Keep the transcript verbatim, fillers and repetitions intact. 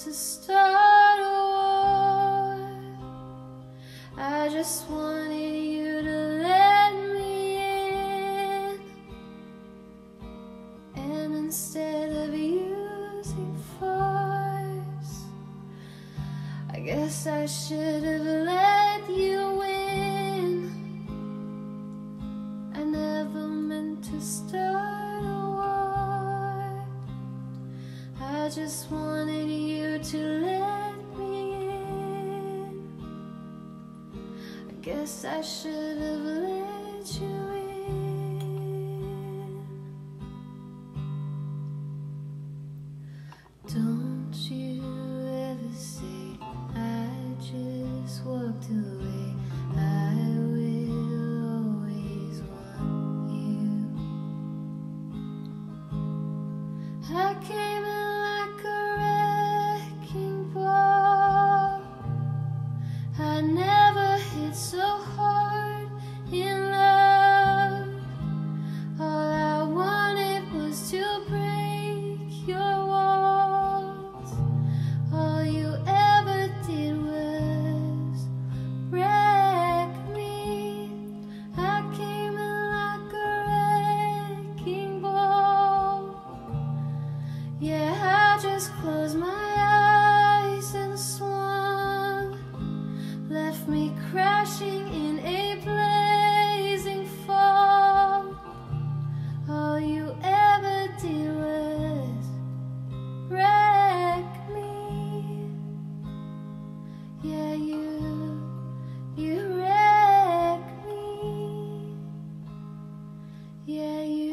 to start a war. I just wanted you to let me in, and instead of using force, I guess I should have let you in. I never meant to start a war. I just wanted you to let me in. I guess I should have let you in. Don't you ever say I just walked away. I will always want you. I came in like a wrecking ball. I never hit so hard in love. All I wanted was to break your walls. All you ever did was wreck me. I came in like a wrecking ball. Yeah, I just closed my eyes and swung, left me crashing in a blazing fall. All you ever did was wreck me. Yeah, you, you wrecked me. Yeah, you